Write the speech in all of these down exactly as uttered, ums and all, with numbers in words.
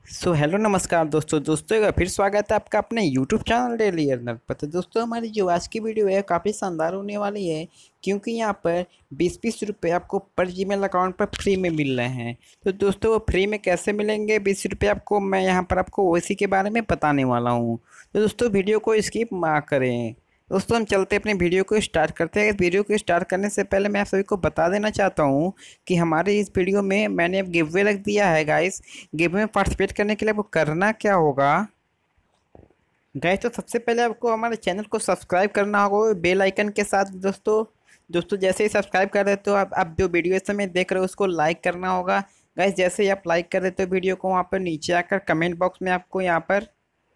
So hello नमस्कार दोस्तों दोस्तों का फिर स्वागत है आपका अपने यूट्यूब चैनल डेली अर्नर पर। तो दोस्तों हमारी जो आज की वीडियो है काफ़ी शानदार होने वाली है, क्योंकि यहाँ पर बीस बीस रुपये आपको पर जीमेल अकाउंट पर फ्री में मिल रहे हैं। तो दोस्तों वो फ्री में कैसे मिलेंगे बीस रुपये आपको, मैं यहाँ पर आपको उसी के बारे में बताने वाला हूँ। तो दोस्तों वीडियो को स्किप ना करें। दोस्तों हम चलते अपने वीडियो को स्टार्ट करते हैं। वीडियो को स्टार्ट करने से पहले मैं आप सभी को बता देना चाहता हूँ कि हमारे इस वीडियो में मैंने अब गिव अवे रख दिया है गाइस। गिव अवे में पार्टिसिपेट करने के लिए आपको करना क्या होगा गाइस, तो सबसे पहले आपको हमारे चैनल को सब्सक्राइब करना होगा बेल आइकन के साथ। दोस्तों दोस्तों जैसे ही सब्सक्राइब कर रहे हो तो आप आप जो वीडियो इस समय देख रहे हो उसको लाइक करना होगा गाइस। जैसे ही आप लाइक कर देते हो वीडियो को, वहाँ पर नीचे आकर कमेंट बॉक्स में आपको यहाँ पर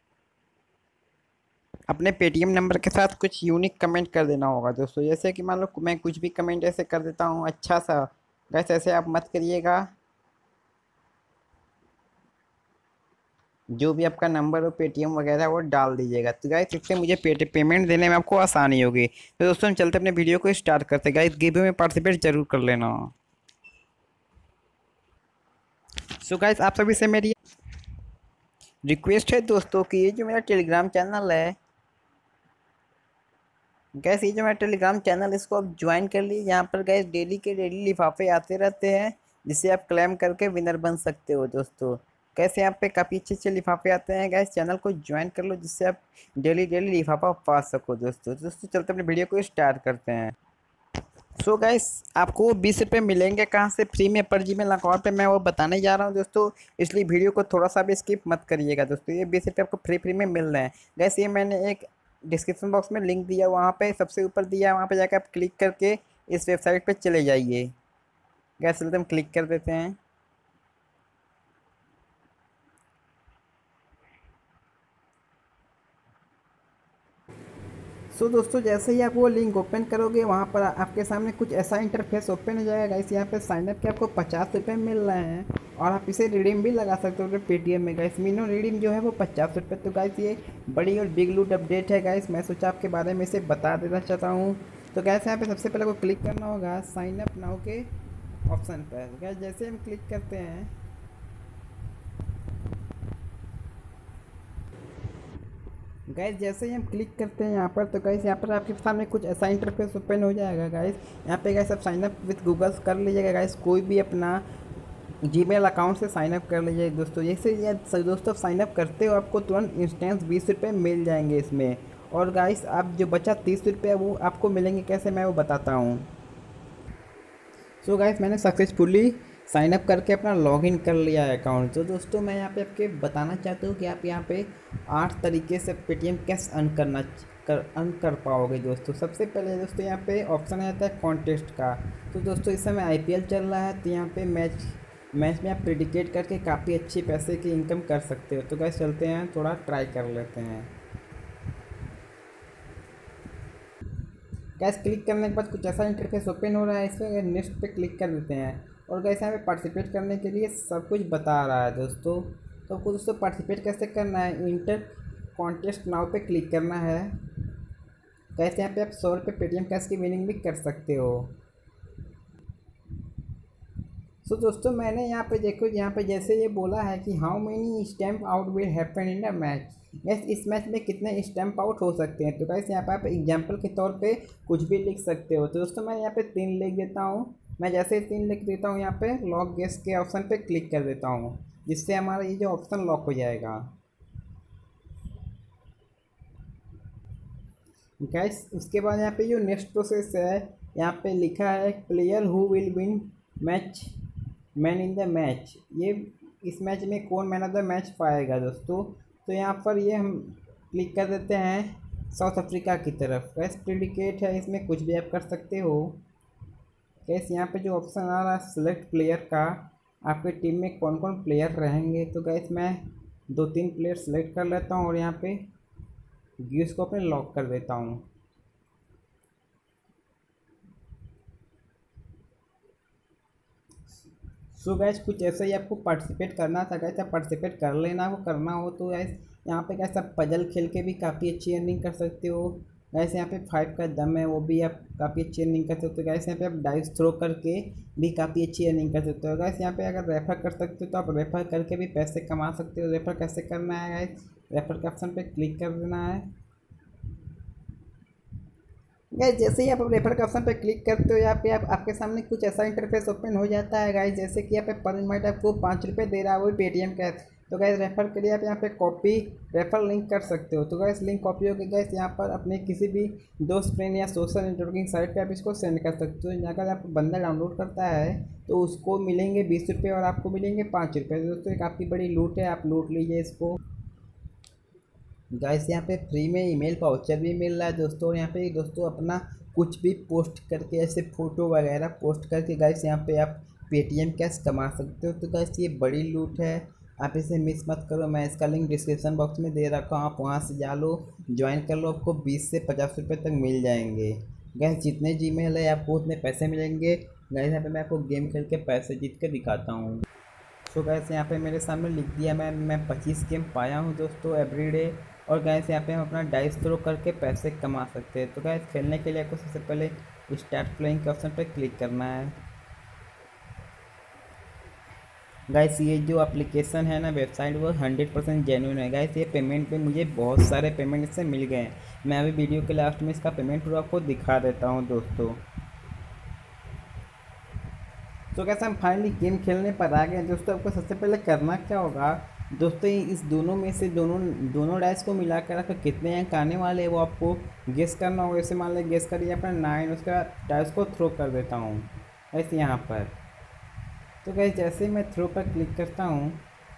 अपने पेटीएम नंबर के साथ कुछ यूनिक कमेंट कर देना होगा दोस्तों। जैसे कि मान लो मैं कुछ भी कमेंट ऐसे कर देता हूँ अच्छा सा, गाइस ऐसे आप मत करिएगा। जो भी आपका नंबर हो पेटीएम वगैरह वो डाल दीजिएगा। तो गाइस इससे मुझे पे, पेमेंट देने में आपको आसानी होगी। तो दोस्तों हम चलते अपने वीडियो को स्टार्ट करते हैं। गाइस गिव अवे में पार्टिसिपेट जरूर कर लेना। सो गाइस आप सभी से मेरी रिक्वेस्ट है दोस्तों कि ये जो मेरा टेलीग्राम चैनल है गैस, ये जो मेरा टेलीग्राम चैनल इसको आप ज्वाइन कर लीजिए। यहाँ पर गैस डेली के डेली लिफाफे आते रहते हैं जिससे आप क्लेम करके विनर बन सकते हो दोस्तों। कैसे यहाँ पे काफ़ी अच्छे अच्छे लिफाफे आते हैं गैस, चैनल को ज्वाइन कर लो जिससे आप डेली डेली लिफाफा पा सको दोस्तों। दोस्तों चलते अपने वीडियो को स्टार्ट करते हैं। सो गैस आपको बीस रुपये मिलेंगे कहाँ से फ्री में पर जीमेल अकाउंट पे, मैं वो बताने जा रहा हूँ दोस्तों, इसलिए वीडियो को थोड़ा सा भी स्किप मत करिएगा दोस्तों। ये बीस रुपये आपको फ्री फ्री में मिल रहे हैं गैस। ये मैंने एक डिस्क्रिप्शन बॉक्स में लिंक दिया, वहाँ पे सबसे ऊपर दिया है, वहाँ पे जाकर आप क्लिक करके इस वेबसाइट पे चले जाइए। गैस चलते हम क्लिक कर देते हैं। सो so, दोस्तों जैसे ही आप वो लिंक ओपन करोगे वहाँ पर आपके सामने कुछ ऐसा इंटरफेस ओपन हो जाएगा। इस यहाँ पे साइनअप के आपको पचास रुपये मिल रहे हैं और आप इसे रिडीम भी लगा सकते हो पेटीएम में गाइस। मिनिमम रिडीम जो है वो पचास रुपये। तो गाइस ये बड़ी और बिग लूट अपडेट है गाइस, मैं सोचा आपके बारे में इसे बता देना चाहता हूँ। तो गैस यहाँ पे सबसे पहले को क्लिक करना होगा साइन अप नाउ के ऑप्शन पर। गैस जैसे हम क्लिक करते हैं गाइस, जैसे ही हम क्लिक करते हैं यहाँ पर, तो गाइस यहाँ पर आपके सामने कुछ ऐसा इंटरफेस ओपन हो जाएगा गाइस। यहाँ पे गाइस आप साइन अप विद गूगल कर लीजिएगा गाइस, कोई भी अपना जीमेल अकाउंट से साइन अप कर लीजिए दोस्तों। जैसे दोस्तों साइन अप करते हो आपको तुरंत इंस्टेंस बीस रुपये मिल जाएंगे इसमें। और गाइस आप जो बचा तीस रुपये वो आपको मिलेंगे कैसे, मैं वो बताता हूँ। सो गाइस मैंने सक्सेसफुली साइन अप करके अपना लॉगिन कर लिया है अकाउंट। तो दोस्तों मैं यहाँ पे आपके बताना चाहता हूँ कि आप यहाँ पे आठ तरीके से पेटीएम कैश अर्न करना कर अर्न कर पाओगे दोस्तों। सबसे पहले दोस्तों यहाँ पे ऑप्शन आता है कॉन्टेस्ट का। तो दोस्तों इस समय आईपीएल चल रहा है, तो यहाँ पे मैच मैच में आप प्रेडिकेट करके काफ़ी अच्छी पैसे की इनकम कर सकते हो। तो गाइस चलते हैं थोड़ा ट्राई कर लेते हैं। गैस क्लिक करने के बाद कुछ ऐसा इंटरफेस ओपन हो रहा है, इस पर नेक्स्ट पे क्लिक कर देते हैं। और गैस यहाँ पे पार्टिसिपेट करने के लिए सब कुछ बता रहा है दोस्तों। तो आपको दोस्तों पार्टिसिपेट कैसे करना है, इंटर कॉन्टेस्ट नाउ पे क्लिक करना है। गैस यहाँ पे आप सौ रुपये पेटीएम कैश की विनिंग भी कर सकते हो। सो so, दोस्तों मैंने यहाँ पे देखो, यहाँ पे जैसे ये बोला है कि how many stump out will happen in a match. Guys इस मैच में कितने स्टैम्प आउट हो सकते हैं। तो गैस यहाँ पे आप एग्जांपल के तौर पे कुछ भी लिख सकते हो। तो दोस्तों मैं यहाँ पे तीन लिख देता हूँ। मैं जैसे ही तीन लिख देता हूँ यहाँ पे लॉक गैस के ऑप्शन पे क्लिक कर देता हूँ, जिससे हमारा ये जो ऑप्शन लॉक हो जाएगा। गैस उसके बाद यहाँ पे जो नेक्स्ट प्रोसेस है, यहाँ पे लिखा है player who will win match man in the match. ये इस मैच में कौन मैन ऑफ द मैच पाएगा दोस्तों। तो यहाँ पर ये हम क्लिक कर देते हैं साउथ अफ्रीका की तरफ। गैस प्रेडिकेट है, इसमें कुछ भी आप कर सकते हो। गैस यहाँ पे जो ऑप्शन आ रहा है सिलेक्ट प्लेयर का, आपके टीम में कौन कौन प्लेयर रहेंगे। तो गैस मैं दो तीन प्लेयर सेलेक्ट कर लेता हूँ और यहाँ पे व्यूज़ को अपने लॉक कर देता हूँ। सो गैस कुछ ऐसा ही आपको पार्टिसिपेट करना था गैस, आप पार्टिसिपेट कर लेना। वो करना हो तो गैस यहाँ पे गैस आप पजल खेल के भी काफ़ी अच्छी अर्निंग कर सकते हो। गैस यहाँ पे फाइव का दम है, वो भी आप काफ़ी अच्छी अर्निंग कर सकते हो। गैस यहाँ पे आप डाइस थ्रो करके भी काफ़ी अच्छी अर्निंग कर सकते हो। गैस यहाँ पे अगर रेफर कर सकते हो तो आप रेफर करके भी पैसे कमा सकते हो। रेफर कैसे करना है गैस, रेफर के ऑप्शन पे क्लिक कर देना है। गाइस जैसे ही आप रेफर के ऑप्शन पे क्लिक करते हो, यहाँ पे आप आपके सामने कुछ ऐसा इंटरफेस ओपन हो जाता है गाइस, जैसे कि यहाँ पे पर मिनट आपको पाँच रुपये दे रहा है, वही पेटीएम का है। तो गाइस रेफर के लिए आप यहाँ पे कॉपी रेफर लिंक कर सकते हो। तो गाइस लिंक कॉपी होगी गाइस, यहाँ पर अपने किसी भी दोस्त फ्रेंड या सोशल नेटवर्किंग साइट पे आप इसको सेंड कर सकते हो। अगर आप बंदा डाउनलोड करता है तो उसको मिलेंगे बीस रुपये और आपको मिलेंगे पाँच रुपये। दोस्तों ये काफ़ी बड़ी लूट है, आप लूट लीजिए इसको। गाइस यहाँ पे फ्री में ईमेल वाउचर भी मिल रहा है दोस्तों। यहाँ पे दोस्तों अपना कुछ भी पोस्ट करके, ऐसे फ़ोटो वगैरह पोस्ट करके गाइस यहाँ पे आप पेटीएम कैश कमा सकते हो। तो गाइस ये बड़ी लूट है, आप इसे मिस मत करो। मैं इसका लिंक डिस्क्रिप्शन बॉक्स में दे रखा हूँ, आप वहाँ से जा लो, ज्वाइन कर लो, आपको बीस से पचास रुपये तक मिल जाएंगे। गैस जितने जीमेल है आपको उतने पैसे मिलेंगे। गैस यहाँ पे मैं आपको गेम खेल के पैसे जीत के दिखाता हूँ। सो गैस यहाँ पे मेरे सामने लिख दिया, मैं मैं पच्चीस गेम पाया हूँ दोस्तों एवरीडे। और गैस यहाँ पे हम अपना डाइस थ्रो करके पैसे कमा सकते हैं। तो गैस खेलने के लिए आपको सबसे पहले स्टार्ट प्लेइंग के ऑप्शन पर क्लिक करना है। गैस ये जो एप्लीकेशन है ना, वेबसाइट, वो हंड्रेड परसेंट जेन्युइन है। गैस ये पेमेंट पे मुझे बहुत सारे पेमेंट इससे मिल गए हैं। मैं अभी वीडियो के लास्ट में इसका पेमेंट पूरा आपको दिखा देता हूँ दोस्तों। तो कैसे हम फाइनली गेम खेलने पर आ गए दोस्तों। आपको सबसे पहले करना क्या होगा दोस्तों, इस दोनों में से दोनों दोनों डाइस को मिलाकर आपको कितने अंक आने वाले हैं वो आपको गेस करना होगा। जैसे मान लें गेस करिए अपना नाइन, उसके बाद डाइस को थ्रो कर देता हूँ ऐसे यहाँ पर। तो गैस जैसे ही मैं थ्रो पर क्लिक करता हूँ,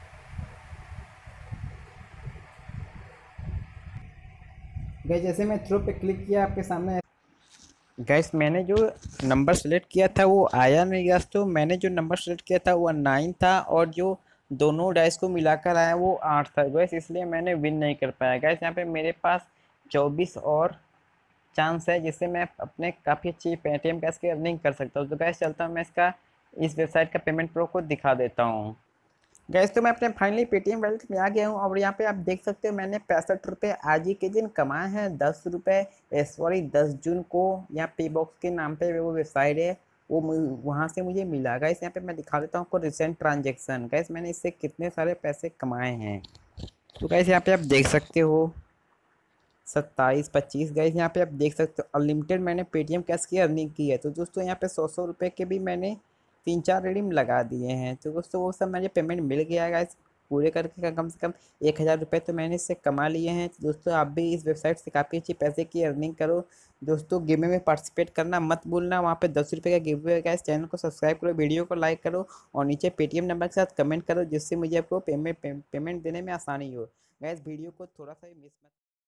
गैस जैसे मैं थ्रो पर क्लिक किया आपके सामने गैस मैंने जो नंबर सेलेक्ट किया था वो आया नहीं गैस। तो मैंने जो नंबर सेलेक्ट किया था वो नाइन था, और जो दोनों डाइस को मिलाकर आया वो आठ था गैस, इसलिए मैंने विन नहीं कर पाया। गैस यहाँ पे मेरे पास चौबीस और चांस है, जिससे मैं अपने काफ़ी अच्छी पेटीएम कैश की अर्निंग कर सकता हूँ। तो गैस चलता हूँ मैं इसका इस वेबसाइट का पेमेंट प्रो को दिखा देता हूँ। गैस तो मैं अपने फाइनली पेटीएम वैलेट में आ गया हूँ, और यहाँ पे आप देख सकते हो मैंने पैंसठ रुपये आज ही के दिन कमाए हैं। दस रुपये सॉरी दस जून को यहाँ पे बॉक्स के नाम पे वो वेबसाइट है, वो वहाँ से मुझे मिला। गैस यहाँ पे मैं दिखा देता हूँ आपको रिसेंट ट्रांजेक्शन। गैस मैंने इससे कितने सारे पैसे कमाए हैं। तो गैस यहाँ पे आप देख सकते हो सत्ताईस पच्चीस। गैस यहाँ पे आप देख सकते हो अनलिमिटेड मैंने पेटीएम कैश की अर्निंग की है। तो दोस्तों यहाँ पे सौ सौ रुपये के भी मैंने तीन चार रिडीम लगा दिए हैं। तो दोस्तों वो सब मुझे पेमेंट मिल गया है गाइस, पूरे करके कम से कम एक हज़ार रुपये तो मैंने इससे कमा लिए हैं। तो दोस्तों आप भी इस वेबसाइट से काफ़ी अच्छी पैसे की अर्निंग करो। दोस्तों गेम में पार्टिसिपेट करना मत भूलना, वहाँ पे दस रुपये का गिव अवे है गाइस। चैनल को सब्सक्राइब करो, वीडियो को लाइक करो, और नीचे पेटीएम नंबर के साथ कमेंट करो, जिससे मुझे आपको पेमेंट पेमेंट देने में आसानी हो। गाइस वीडियो को थोड़ा सा मिस मत